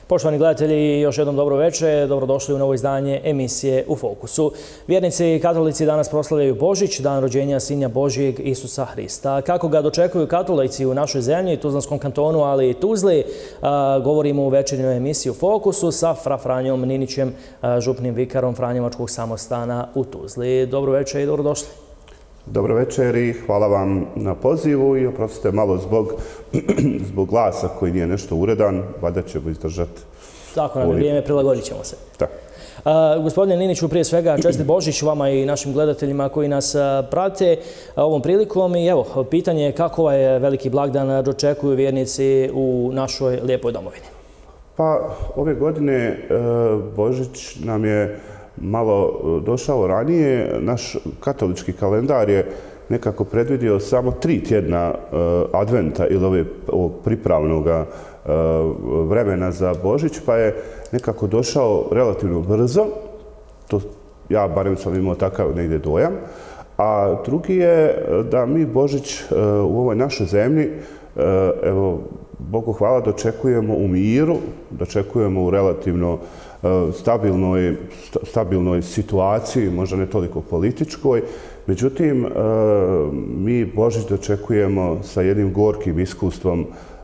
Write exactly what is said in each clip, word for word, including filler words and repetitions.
Poštovani gledatelji, još jednom dobro večer, dobrodošli u novo izdanje emisije U fokusu. Vjernici i katolici danas proslavljaju Božić, dan rođenja Sinja Božijeg Isusa Hrista. Kako ga dočekuju katolici u našoj zemlji, Tuzlanskom kantonu, ali i Tuzli, govorimo u večernjoj emisiji U fokusu sa fra Franjom Ninićem, župnim vikarom Franjevačkog samostana u Tuzli. Dobro večer i dobrodošli. Dobro večer i hvala vam na pozivu i oprostite malo zbog, zbog glasa koji nije nešto uredan, valjda ćemo izdržati. Tako nam je vrijeme, prilagodit ćemo se. Tako. Uh, gospodine Niniću, prije svega čestit Božić vama i našim gledateljima koji nas uh, prate uh, ovom prilikom. I evo, pitanje je kako ovaj veliki blagdan dočekuju vjernici u našoj lijepoj domovini. Pa ove godine uh, Božić nam je malo došao ranije. Naš katolički kalendar je nekako predvidio samo tri tjedna uh, adventa ili ove, ovog pripravnog uh, vremena za Božić, pa je nekako došao relativno brzo. To ja barem sam imao takav negdje dojam. A drugi je da mi Božić uh, u ovoj našoj zemlji, uh, evo, Bogu hvala, dočekujemo u miru, dočekujemo u relativno stabilnoj, stabilnoj situaciji, možda ne toliko političkoj. Međutim, mi Božić dočekujemo sa jednim gorkim iskustvom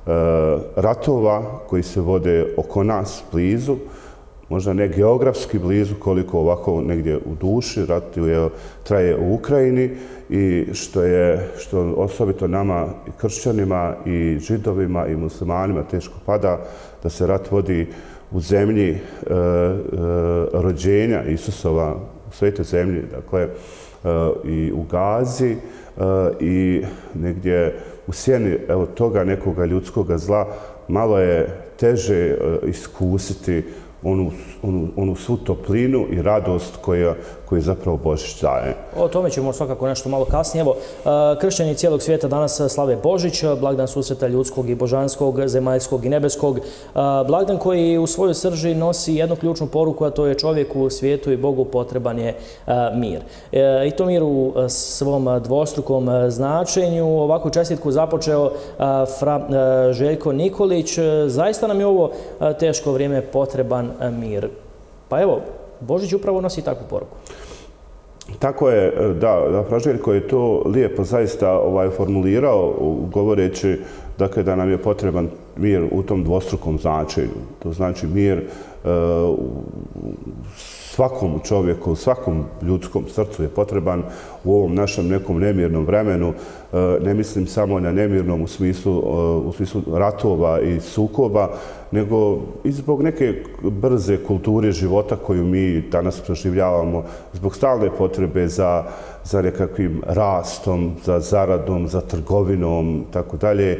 ratova koji se vode oko nas blizu, možda ne geografski blizu, koliko ovako negdje u duši. Rat je, traje u Ukrajini i što je, što osobito nama i kršćanima i židovima i muslimanima teško pada da se rat vodi u zemlji e, e, rođenja Isusova, u svetoj zemlji, dakle, e, i u Gazi e, i negdje u sjeni evo, toga nekoga ljudskoga zla, malo je teže e, iskusiti onu, onu, onu svu toplinu i radost koja, koju zapravo Božić daje. O tome ćemo svakako nešto malo kasnije. Evo, kršćani cijelog svijeta danas slave Božić, blagdan susreta ljudskog i božanskog, zemaljskog i nebeskog. Blagdan koji u svojoj srži nosi jednu ključnu poruku, a to je čovjeku u svijetu i Bogu potreban je mir. I to mir u svom dvostrukom značenju. Ovakvu čestitku započeo fra Željko Nikolić. Zaista nam je ovo teško vrijeme potreban mir. Pa evo, Božić upravo nosi takvu poruku. Tako je, da, da fra Željko je to lijepo zaista ovaj, formulirao govoreći dakle, da nam je potreban mir u tom dvostrukom značenju. To znači mir uh, svakom čovjeku, u svakom ljudskom srcu je potreban u ovom našem nekom nemirnom vremenu. Ne mislim samo na nemirnom u smislu, u smislu ratova i sukoba, nego i zbog neke brze kulture života koju mi danas proživljavamo, zbog stalne potrebe za, za nekakvim rastom, za zaradom, za trgovinom, tako dalje.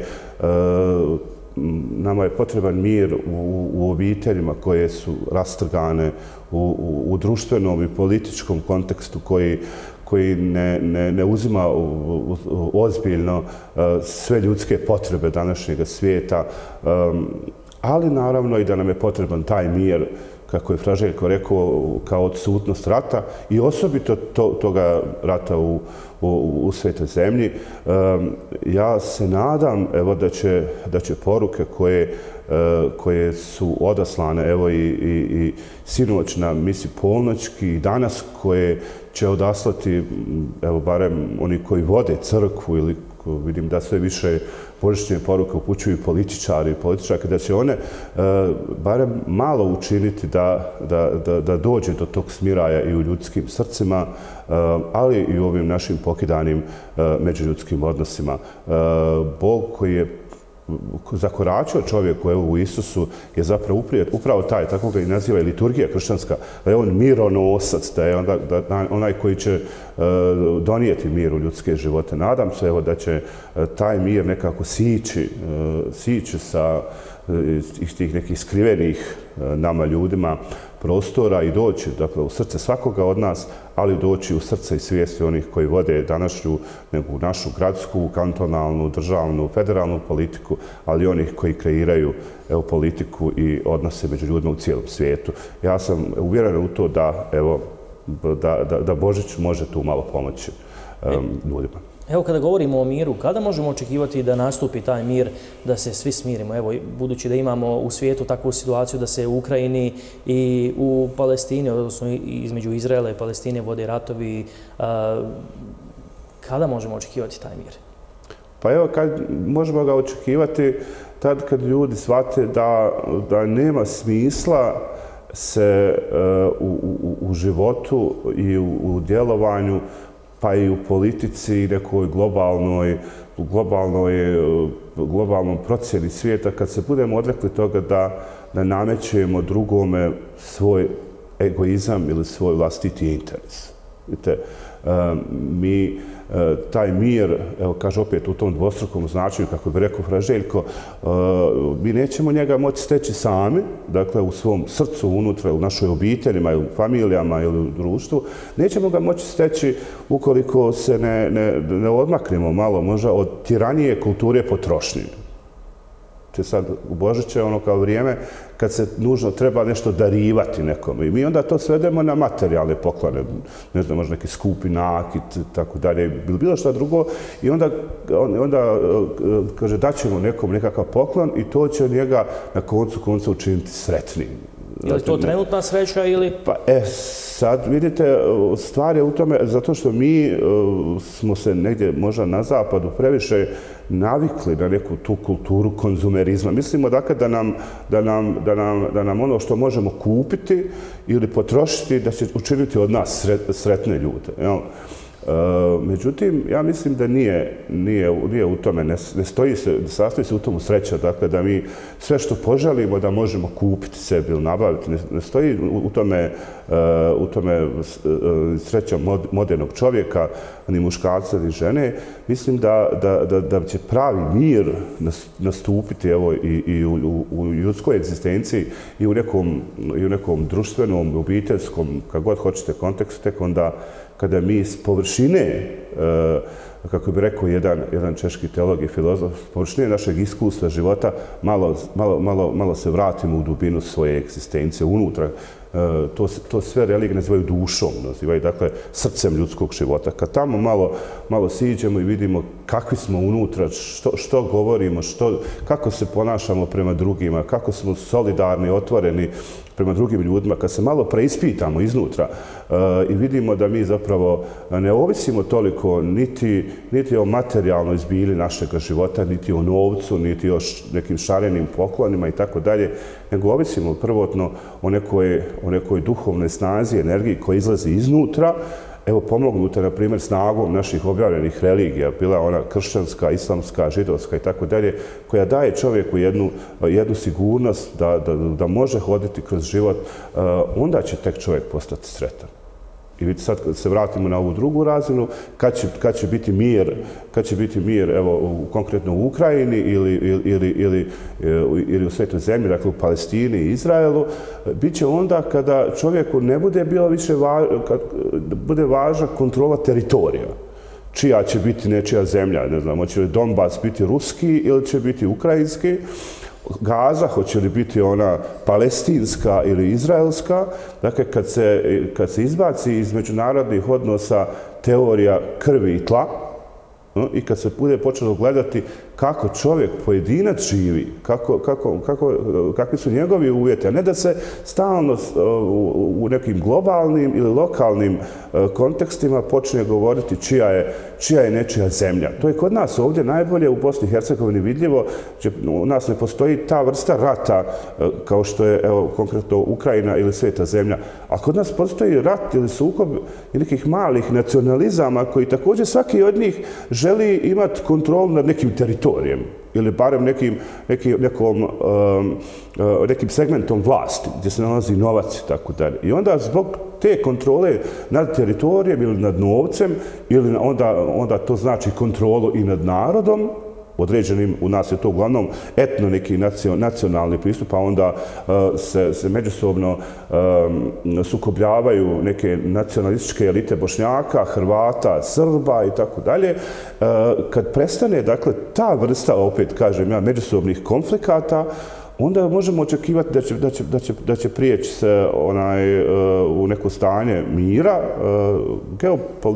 Nama je potreban mir u, u obiteljima koje su rastrgane, u, u, u društvenom i političkom kontekstu koji, koji ne, ne, ne uzima u, u, u, ozbiljno uh, sve ljudske potrebe današnjeg svijeta, um, ali naravno i da nam je potreban taj mir, kako je fra Željko rekao, kao odsutnost rata i osobito to, toga rata u, u, u svetoj zemlji. Um, ja se nadam evo, da, će, da će poruke koje, uh, koje su odaslane evo, i, i, i sinoć na misi polnoćki i danas koje će odaslati, evo, barem oni koji vode crkvu ili vidim da sve više božićne poruke upućuju političari i političarke, da će one uh, barem malo učiniti da, da, da, da dođe do tog smiraja i u ljudskim srcima, uh, ali i u ovim našim pokidanim uh, međuljudskim odnosima. Uh, Bog koji je zakoračio čovjeku evo, u Isusu je zapravo upravo taj, tako ga i naziva i liturgija kršćanska, da je on mironosac, da je onda, da, onaj koji će uh, donijeti mir u ljudske živote. Nadam se evo, da će uh, taj mir nekako sići, uh, sići sa uh, tih nekih skrivenih uh, nama ljudima prostora i doći dakle, u srce svakoga od nas, ali doći u srce i svijesti onih koji vode današnju nego našu gradsku, kantonalnu, državnu, federalnu politiku, ali onih koji kreiraju evo, politiku i odnose među ljudima u cijelom svijetu. Ja sam uvjeren u to da, evo, da, da, da Božić može tu malo pomoći um, ljudima. Evo, kada govorimo o miru, kada možemo očekivati da nastupi taj mir, da se svi smirimo? Evo, budući da imamo u svijetu takvu situaciju da se u Ukrajini i u Palestini, odnosno između Izraela i Palestine vode ratovi, kada možemo očekivati taj mir? Pa evo, kad možemo ga očekivati tad kad ljudi shvate da, da nema smisla se uh, u, u, u životu i u, u djelovanju, pa i u politici i nekoj globalnoj, globalnoj, globalnom procjeni svijeta, kad se budemo odrekli toga da, da namećemo drugome svoj egoizam ili svoj vlastiti interes. Vidite, mi taj mir, evo kaže opet u tom dvostrukom značenju, kako bi rekao fra Željko, mi nećemo njega moći steći sami, dakle u svom srcu, unutra, u našoj obiteljima, ili u familijama, ili u društvu, nećemo ga moći steći ukoliko se ne, ne, ne odmaknemo malo možda od tiranije kulture potrošnje. Sad u Božiće ono kao vrijeme kad se nužno treba nešto darivati nekome. I mi onda to svedemo na materijalne poklone, ne znam, možda neki skupi nakit, tako dalje, bilo šta drugo. I onda, onda kaže, daćemo nekom nekakav poklon i to će njega na koncu konca učiniti sretnim. Je li to trenutna sreća ili... Pa, e, sad vidite, stvar je u tome, zato što mi uh, smo se negdje možda na zapadu previše navikli na neku tu kulturu konzumerizma. Mislimo dakle da nam, da nam, da nam, da nam ono što možemo kupiti ili potrošiti da će učiniti od nas sret, sretne ljude. Jel? Uh, međutim, ja mislim da nije, nije, nije u tome, ne, ne stoji se, ne sastoji se u tomu sreća, dakle da mi sve što poželimo da možemo kupiti sebi ili nabaviti, ne, ne stoji u, u tome, uh, u tome uh, sreća mod, modernog čovjeka, ni muškarca, ni žene. Mislim da, da, da, da će pravi mir nastupiti evo, i, i u, u, u ljudskoj egzistenciji i u nekom, i u nekom društvenom, obiteljskom, kako god hoćete kontekstu, tek onda kada mi s površine, kako bi rekao jedan, jedan češki teolog i filozof, s površine našeg iskustva života malo, malo, malo, malo se vratimo u dubinu svoje egzistencije unutra. To, to sve religije nazivaju dušom, nazivaju dakle srcem ljudskog života. Kad tamo malo, malo siđemo i vidimo kakvi smo unutra, što, što govorimo, što, kako se ponašamo prema drugima, kako smo solidarni, otvoreni prema drugim ljudima, kad se malo preispitamo iznutra uh, i vidimo da mi zapravo ne ovisimo toliko niti, niti o materijalnoj zbili našeg života, niti o novcu, niti o š, nekim šarenim poklonima i tako dalje, nego ovisimo prvotno o nekoj, o nekoj duhovnoj snazi, energiji koja izlazi iznutra. Evo, pomognuta, na primjer, snagom naših objavljenih religija, bila ona kršćanska, islamska, židovska i tako dalje, koja daje čovjeku jednu, jednu sigurnost da, da, da može hoditi kroz život, onda će tek čovjek postati sretan. I vidite, sad kad se vratimo na ovu drugu razinu, kad će, kad će biti mir, kad će biti mir, evo, u, konkretno u Ukrajini ili, ili, ili, ili u Svetoj zemlji, dakle u Palestini i Izraelu, bit će onda kada čovjeku ne bude bilo više važno, kad bude važna kontrola teritorija. Čija će biti nečija zemlja, ne znam, hoće li Donbas biti ruski ili će biti ukrajinski, Gaza, hoće li biti ona palestinska ili izraelska, dakle kad se, kad se izbaci iz međunarodnih odnosa teorija krvi i tla i kad se bude počelo gledati kako čovjek, pojedinac živi, kako, kako, kako, kakvi su njegovi uvjeti, a ne da se stalno u nekim globalnim ili lokalnim kontekstima počne govoriti čija je, čija je nečija zemlja. To je kod nas ovdje najbolje u Bosni i Hercegovini vidljivo. U nas ne postoji ta vrsta rata kao što je evo, konkretno Ukrajina ili Sveta zemlja, a kod nas postoji rat ili sukob i nekih malih nacionalizama koji također svaki od njih želi imati kontrolu nad nekim teritorijem ili barem nekim, nekim, nekom, um, uh, nekim segmentom vlasti gdje se nalazi novac i tako dalje. I onda zbog te kontrole nad teritorijem ili nad novcem ili onda, onda to znači kontrolu i nad narodom, određenim, u nas je to uglavnom etno neki nacionalni pristup, a onda uh, se, se međusobno um, sukobljavaju neke nacionalističke elite Bošnjaka, Hrvata, Srba i tako dalje. Kad prestane, dakle, ta vrsta, opet kažem ja, međusobnih konflikata, onda možemo očekivati da će, da će, da će, da će prijeći se onaj, uh, u neko stanje mira. Uh, geopolitika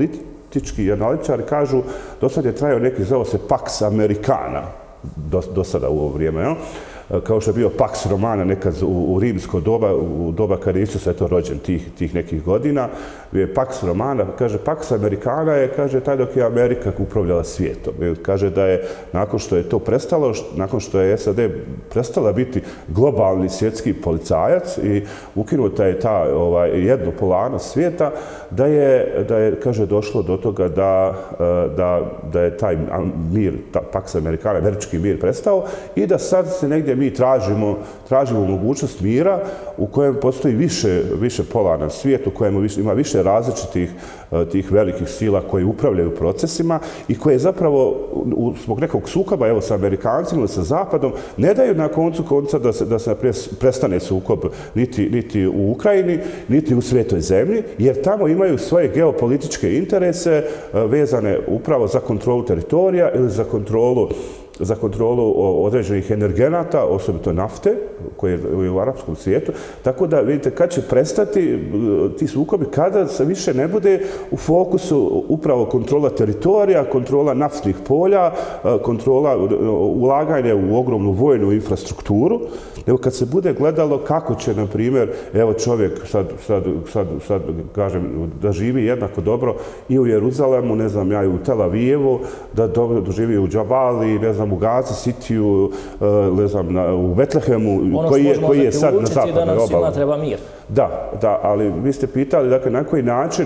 politički analitičari kažu, do sad je trajao neki, zvao se Pax Americana, do, do sada u ovo vrijeme, jel? Kao što je bio Pax Romana nekad u, u rimsko doba, u doba kada je Isus eto rođen tih, tih nekih godina, je Pax Romana, kaže Pax Americana je, kaže, taj dok je Amerika upravljala svijetom. Kaže da je, nakon što je to prestalo, nakon što je S A D prestala biti globalni svjetski policajac i ukinuta je ta ovaj, jednopolarnost svijeta, da je, da je, kaže, došlo do toga da, da, da je taj mir, ta Pax Americana, američki mir prestao i da sad se negdje mi tražimo, tražimo mogućnost mira u kojem postoji više, više polaran svijet, u kojem ima više različitih tih velikih sila koji upravljaju procesima i koje zapravo zbog nekog sukoba, evo sa Amerikancima ili sa Zapadom, ne daju na koncu konca da se, da se prestane sukob niti, niti u Ukrajini, niti u Svetoj zemlji, jer tamo imaju svoje geopolitičke interese vezane upravo za kontrolu teritorija ili za kontrolu za kontrolu određenih energenata, osobito nafte, koje je u arapskom svijetu. Tako da, vidite, kad će prestati ti sukobi, kada se više ne bude u fokusu upravo kontrola teritorija, kontrola naftnih polja, kontrola ulaganja u ogromnu vojnu infrastrukturu, nego kad se bude gledalo kako će, na primjer, evo čovjek, sad, sad, sad, sad kažem, da živi jednako dobro i u Jeruzalemu, ne znam, ja i u Tel Avivu, da dobro doživi u Džabali, ne znam, u Gazi Citiju, ne znam, u Betlehemu, ono koji je, koji je sad na zapadnoj obali. Da nam svima treba mir. Da, da, ali vi ste pitali, dakle, na koji način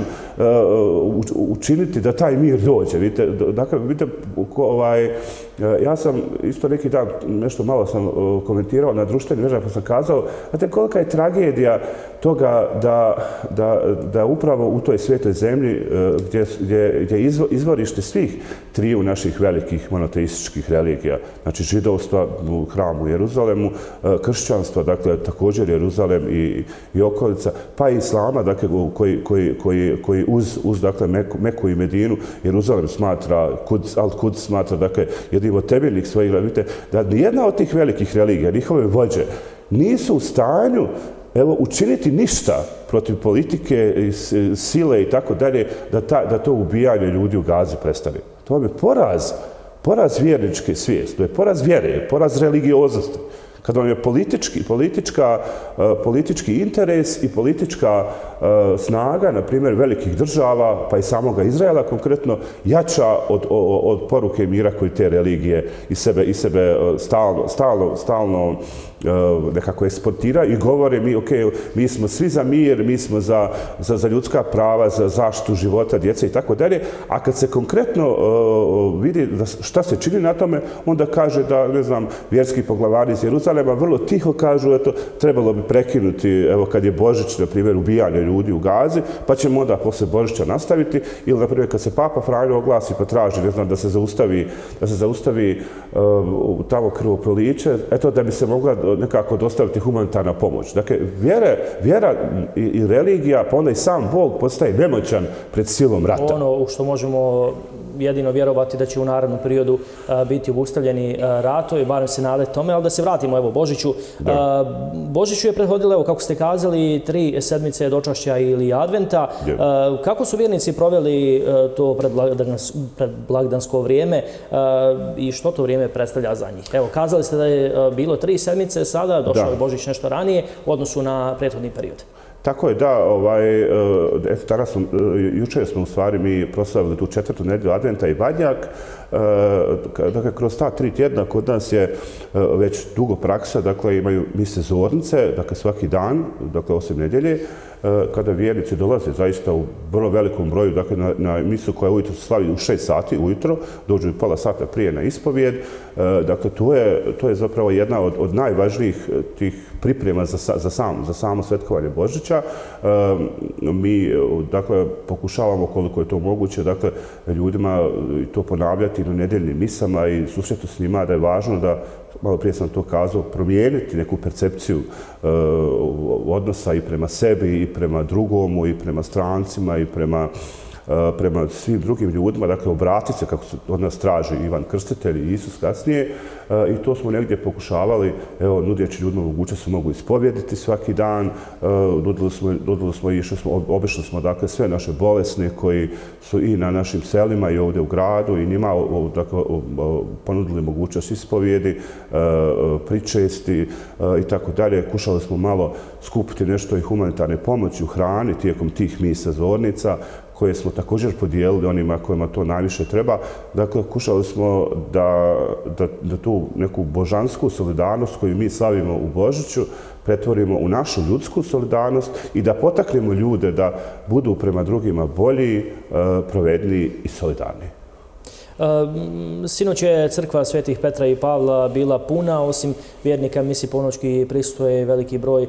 uh, učiniti da taj mir dođe. Vidite, dakle, vidite, ovaj, ja sam isto neki dan, nešto malo sam uh, komentirao na društvenim mrežama, pa sam kazao, znate, kolika je tragedija toga da, da, da upravo u toj svetoj zemlji, uh, gdje, gdje, gdje je izvorište svih triju naših velikih monoteističkih religija, znači židovstva u hramu u Jeruzalemu, uh, kršćanstva, dakle, također Jeruzalem i, i okolica, pa i islama, dakle, koji, koji, koji, koji uz, uz dakle, Meku, Meku i Medinu, Jeruzalem smatra, Kuds, Al-Kuds smatra, dakle, jednim od temeljnih svojih, vidite, da nijedna od tih velikih religija, njihove vođe, nisu u stanju, evo, učiniti ništa protiv politike, sile i tako dalje, da, ta, da to ubijanje ljudi u Gazi prestane. To je poraz, poraz vjerničke svijesti, to je poraz vjere, poraz religioznosti. Kada vam je politički, politička, uh, politički interes i politička uh, snaga, na primjer, velikih država, pa i samoga Izraela konkretno, jača od, od, od poruke mira koji te religije i sebe, i sebe uh, stalno, stalno, stalno uh, nekako eksportira i govore mi, ok, mi smo svi za mir, mi smo za, za, za ljudska prava, za zaštitu života, djece i tako dalje, a kad se konkretno uh, vidi da šta se čini na tome, onda kaže da, ne znam, vjerski poglavari iz Jeruzalema vrlo tiho kažu, eto, trebalo bi prekinuti, evo, kad je Božić, na primjer, ubijanje ljudi u Gazi, pa ćemo onda posle Božića nastaviti, ili, na primjer, kad se Papa Franjo oglasi pa traži, ne znam, da se zaustavi, da se zaustavi uh, tamo krvoproliće, eto, da bi se mogla nekako dostaviti humanitarna pomoć. Dakle, vjera, vjera i, i religija, pa onda i sam Bog postaje nemoćan pred silom rata. Ono u što možemo jedino vjerovati da će u narednom periodu a, biti obustavljeni a, ratovi, barem se nadati tome, ali da se vratimo, evo, Božiću. A, Božiću je prethodilo, evo, kako ste kazali, tri sedmice dočašća ili adventa. A, kako su vjernici proveli a, to predblagdansko vrijeme a, i što to vrijeme predstavlja za njih? Evo, kazali ste da je a, bilo tri sedmice, sada došao je Božić nešto ranije u odnosu na prethodni period. Tako je, da, ovaj, eto, danas smo, jučer smo u stvari mi proslavili tu četvrtu nedjelju Adventa i Badnjak. Dakle, kroz ta tri tjedna kod nas je već dugo praksa, dakle, imaju mise zornice, dakle, svaki dan, dakle, osim nedjelje, kada vjernici dolaze zaista u vrlo velikom broju, dakle, na, na misu koja ujutro se slavi u šest sati ujutro, dođu pola sata prije na ispovijed. Dakle, to je, to je zapravo jedna od, od najvažnijih tih priprema za, za, sam, za samo svetkovanje Božića. Mi, dakle, pokušavamo koliko je to moguće, dakle, ljudima to ponavljati na nedjeljnim misama i susretu s njima, da je važno da, malo prije sam to kazao, promijeniti neku percepciju uh, odnosa i prema sebi, i prema drugomu, i prema strancima, i prema prema svim drugim ljudima, dakle obratiti se kako se od nas traži Ivan Krstitelj i Isus kasnije, i to smo negdje pokušavali, evo, nudeći ljudima mogućnost se mogu ispovjediti svaki dan, nudili smo, nudili smo i išli smo, obišli smo dakle sve naše bolesne koji su i na našim selima i ovdje u gradu i njima dakle, ponudili mogućnost ispovjedi, pričesti i tako dalje. Kušali smo malo skupiti nešto i humanitarne pomoći u hrani tijekom tih misa zornica, koje smo također podijelili onima kojima to najviše treba. Dakle, kušali smo da, da, da tu neku božansku solidarnost koju mi slavimo u Božiću pretvorimo u našu ljudsku solidarnost i da potaknemo ljude da budu prema drugima bolji, pravedniji i solidarni. Sinoć je crkva Svetih Petra i Pavla bila puna, osim vjernika misi ponoćki prisutuje veliki broj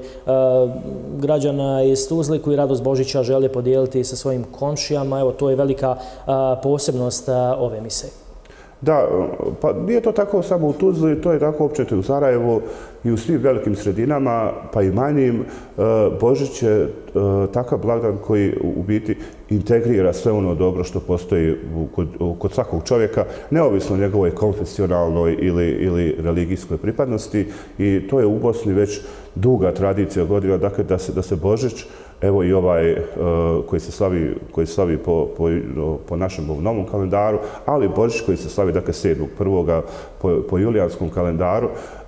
građana iz Tuzle koji radost Božića žele podijeliti sa svojim komšijama. Evo, to je velika posebnost ove mise. Da, pa nije to tako samo u Tuzli, to je tako općenito u Sarajevu i u svim velikim sredinama, pa i manjim. Božić je takav blagdan koji u biti integrira sve ono dobro što postoji kod, kod svakog čovjeka, neovisno o njegovoj konfesionalnoj ili, ili religijskoj pripadnosti, i to je u Bosni već duga tradicija godina, dakle da se, da se Božić, evo i ovaj uh, koji se slavi, koji se slavi po, po, po našem novom kalendaru, ali Božić koji se slavi dakle sedmog prvoga po, po julijanskom kalendaru, uh,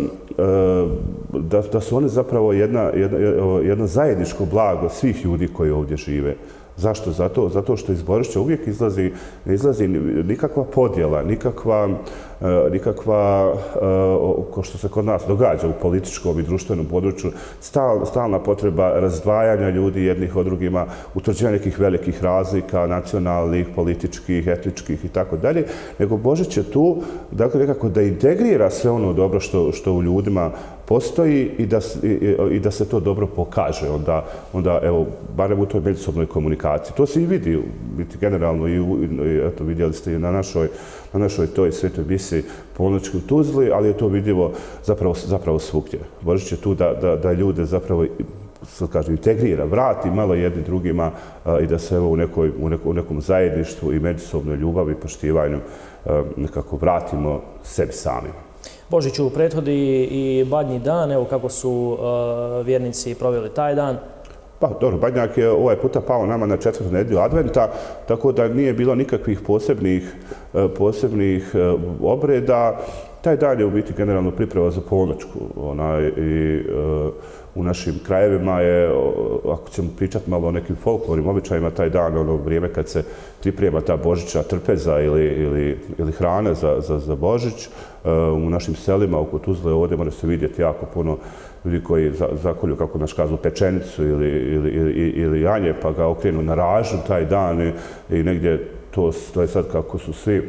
uh, da, da su one zapravo jedna, jedna, jedna zajedničko blago svih ljudi koji ovdje žive. Zašto? Zato, zato što iz Božića uvijek izlazi, ne izlazi nikakva podjela, nikakva, nikakva, ko što se kod nas događa u političkom i društvenom području, stal, stalna potreba razdvajanja ljudi jednih od drugima, utvrđivanja nekih velikih razlika, nacionalnih, političkih, etničkih i tako dalje, nego Božić je tu, dakle, nekako da integrira sve ono dobro što, što u ljudima postoji i da, i, i da se to dobro pokaže. Onda, onda evo, barem u toj međusobnoj komunikaciji. To se i vidi, biti generalno, i, i eto, vidjeli ste i na našoj, na našoj toj svetoj misi ponoćki u Tuzli, ali je to vidljivo zapravo, zapravo svugdje. Božić je tu da, da, da ljude zapravo, kažem, integrira, vrati malo jedni drugima a, i da se evo, u, nekoj, u, nekom, u nekom zajedništvu i međusobnoj ljubavi i poštivanju a, nekako vratimo sebi samima. Božiću prethodi i Badnji dan, evo kako su uh, vjernici proveli taj dan. Pa dobro, Badnjak je ovaj puta pao nama na četvrtu nedjelju Adventa, tako da nije bilo nikakvih posebnih, posebnih obreda. Taj dan je u biti generalno priprema za ponoćku. Ona, i, uh, u našim krajevima je, ako ćemo pričati malo o nekim folklornim običajima, taj dan, ono vrijeme kad se priprema ta božićna trpeza ili, ili, ili hrana za, za, za Božić. Uh, u našim selima oko Tuzle ovdje može se vidjeti jako puno ljudi koji za, zakolju, kako naš kazu, pečenicu ili, ili, ili, ili janje, pa ga okrenu na ražu taj dan i, i negdje to, to je sad kako su svi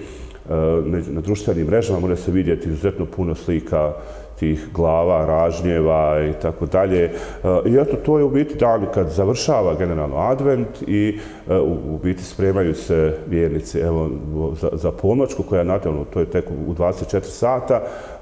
na društvenim mrežama, može se vidjeti izuzetno puno slika tih glava, ražnjeva i tako dalje. I eto, to je u biti dan kad završava generalno Advent i u biti spremaju se vjernici evo, za, za ponoćku koja je naravno, to je tek u dvadeset četiri sata.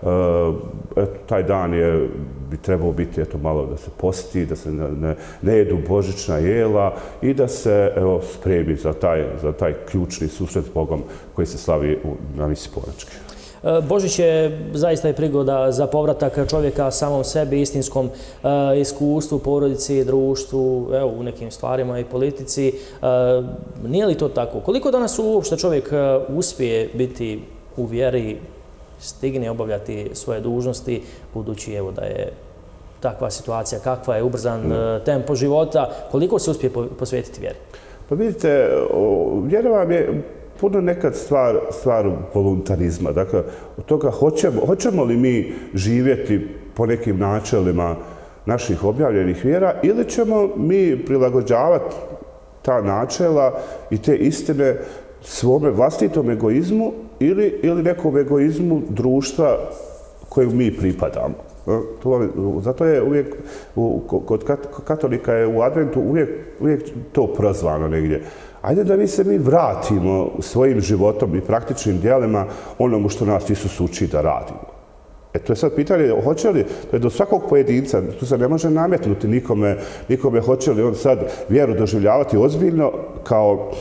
Eto, taj dan je, bi trebao biti eto, malo da se posti, da se ne, ne, ne jedu božićna jela i da se evo, spremi za taj, za taj ključni susret s Bogom koji se slavi u, na misi ponoćki. Božić je zaista i prigoda za povratak čovjeka samom sebi, istinskom uh, iskustvu, porodici, društvu, evo, u nekim stvarima i politici. Uh, nije li to tako? Koliko danas uopšte čovjek uh, uspije biti u vjeri, stigne obavljati svoje dužnosti, budući evo, da je takva situacija, kakva je ubrzan uh, tempo života, koliko se uspije posvetiti vjeri? Pa vidite, vjera vam je puno nekad stvar, stvar voluntarizma. Dakle, od toga hoćemo, hoćemo li mi živjeti po nekim načelima naših objavljenih vjera ili ćemo mi prilagođavati ta načela i te istine svome vlastitom egoizmu ili, ili nekom egoizmu društva kojem mi pripadamo. Zato je uvijek, kod katolika je u Adventu uvijek, uvijek to prozvano negdje. Ajde da mi se mi vratimo svojim životom i praktičnim djelima onomu što nas Isus uči da radimo. E to je sad pitanje, hoće li, to je do svakog pojedinca, tu se ne može nametnuti nikome, nikome hoće li on sad vjeru doživljavati ozbiljno kao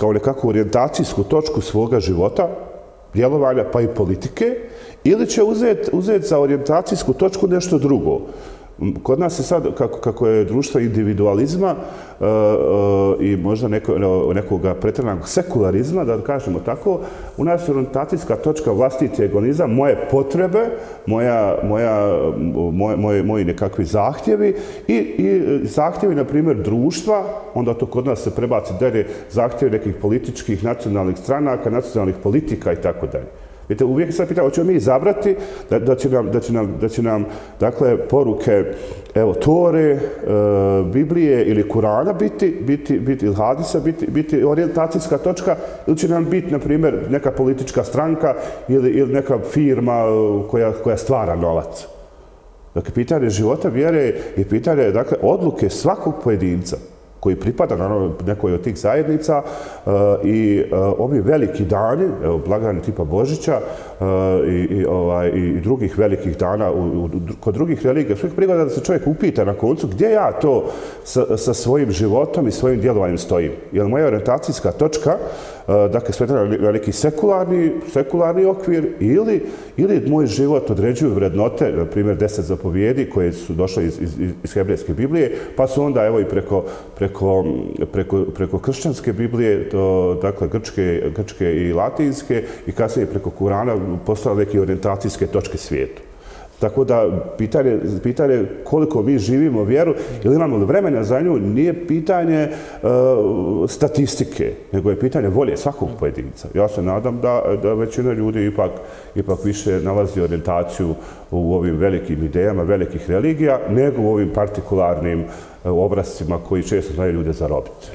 kao nekakvu orijentacijsku točku svoga života, djelovanja pa i politike, ili će uzeti uzet za orijentacijsku točku nešto drugo. Kod nas je sad, kako, kako je društvo individualizma uh, uh, i možda neko, nekoga pretjeranog sekularizma, da kažemo tako, u nas je orijentacijska točka vlastiti egoizam, moje potrebe, moja, moja, moje, moje, moji nekakvi zahtjevi i, i zahtjevi, na primjer, društva, onda to kod nas se prebaci dalje, zahtjevi nekih političkih, nacionalnih stranaka, nacionalnih politika i tako dalje. Vidite, uvijek se pitamo, hoćemo mi izabrati da, da, će nam, da, će nam, da će nam, dakle, poruke, evo, Tore, e, Biblije ili Kurana biti, biti, biti ili Hadisa, biti, biti orijentacijska točka, ili će nam biti, na primjer, neka politička stranka ili, ili neka firma koja, koja stvara novac. Dakle, pitanje života, vjere je pitanje, dakle, odluke svakog pojedinca koji pripada naravno nekoj od tih zajednica uh, i uh, ovi veliki dani, evo, blagdani tipa Božića uh, i, i, ovaj, i drugih velikih dana u, u, kod drugih religija, svih prigoda da se čovjek upita na koncu gdje ja to sa, sa svojim životom i svojim djelovanjem stojim. Jer moja orijentacijska točka, uh, dakle, sve na neki sekularni, sekularni okvir ili, ili moj život određuju vrednote, na primjer deset zapovjedi koje su došle iz, iz, iz hebrejske Biblije, pa su onda evo i preko, preko Preko, preko, preko kršćanske Biblije, to, dakle grčke, grčke i latinske i kasnije preko Kurana postale neke orijentacijske točke svijetu. Tako da pitanje, pitanje koliko mi živimo vjeru ili imamo vremena za nju nije pitanje uh, statistike, nego je pitanje volje svakog pojedinca. Ja se nadam da, da većina ljudi ipak, ipak više nalazi orijentaciju u ovim velikim idejama, velikih religija, nego u ovim partikularnim obrazcima koji često znaju ljude zarobiti.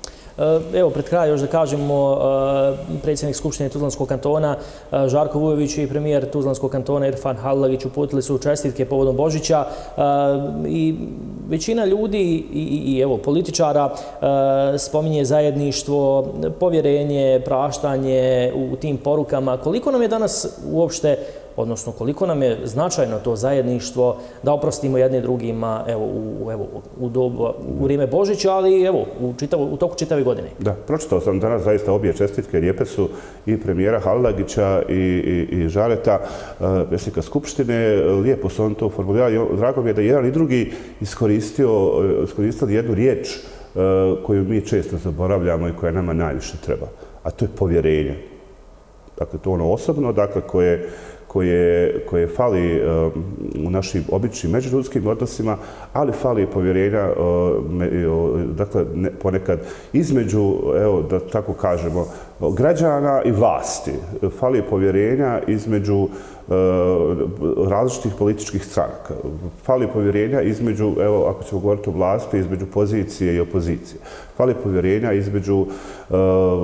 Evo, pred kraj još da kažemo, predsjednik Skupštine Tuzlanskog kantona Žarko Vujović i premijer Tuzlanskog kantona Irfan Halilović uputili su čestitke povodom Božića i većina ljudi i, i, i evo, političara spominje zajedništvo, povjerenje, praštanje u tim porukama. Koliko nam je danas uopšte, odnosno koliko nam je značajno to zajedništvo da oprostimo jedni drugima evo, u, evo, u, dobu, u vrijeme Božića, ali evo, u, čitav, u toku čitave godine. Da, pročitao sam danas zaista obje čestitke, lijepe su i premijera Halilovića i, i, i Žareta, predsjednika Skupštine, lijepo su on to formulirali. Drago mi je da jedan i drugi iskoristio, iskoristili jednu riječ koju mi često zaboravljamo i koja nama najviše treba, a to je povjerenje. Dakle, to ono osobno, dakle, koje koje, koje fali uh, u našim običnim međuljudskim odnosima, ali fali povjerenja, uh, me, uh, dakle, ne, ponekad između, evo, da tako kažemo, građana i vlasti. Fali povjerenja između uh, različitih političkih stranaka. Fali povjerenja između, evo, ako ćemo govoriti o vlasti, između pozicije i opozicije. Fali povjerenja između, uh,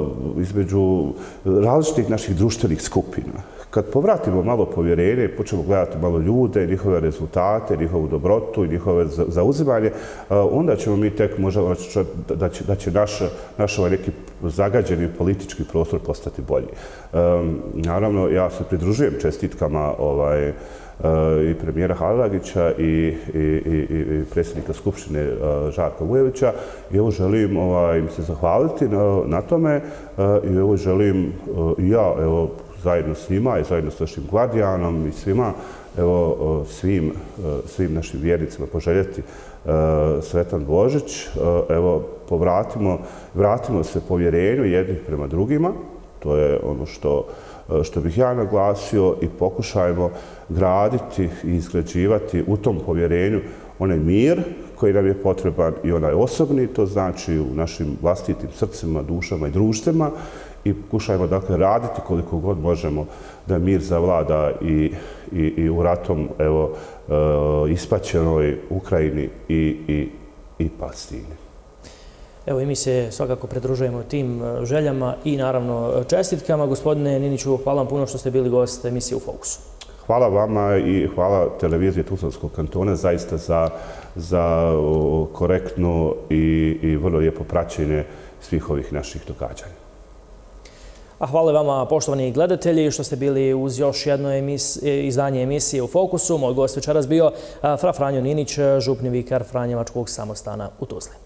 između različitih naših društvenih skupina. Kad povratimo malo povjerenje, počnemo gledati malo ljude, njihove rezultate, njihovu dobrotu i njihove zauzimanje, onda ćemo mi tek možda da će, da će naš, naš ovaj neki zagađeni politički prostor postati bolji. Um, naravno, ja se pridružujem čestitkama ovaj, uh, i premijera Halilovića i, i, i, i predsjednika Skupštine uh, Žarka Vujovića i evo želim ovaj, im se zahvaliti na, na tome uh, i evo želim uh, ja, evo, zajedno s njima i zajedno s našim Guardianom i svima, evo, svim, svim našim vjernicima poželjeti uh, Sretan Božić. Uh, evo, povratimo, vratimo se povjerenju jednih prema drugima. To je ono što, što bih ja naglasio i pokušajmo graditi i izgrađivati u tom povjerenju onaj mir koji nam je potreban i onaj osobni, to znači u našim vlastitim srcima, dušama i društvima, i pokušajmo, dakle, raditi koliko god možemo da mir zavlada i, i, i u ratom, evo, uh, ispaćenoj Ukrajini i, i, i Palestini. Evo i mi se svakako pridružujemo tim željama i naravno čestitkama. Gospodine Niniću, hvala vam puno što ste bili gost emisije U Fokusu. Hvala vama i hvala televiziji Tuzlanskog kantona zaista za, za korektno i, i vrlo lijepo praćenje svih ovih naših događanja. A hvala vama, poštovani gledatelji, što ste bili uz još jedno emis, izdanje emisije U Fokusu. Moj gost večeras bio fra Franjo Ninić, župni vikar Franjevačkog samostana u Tuzli.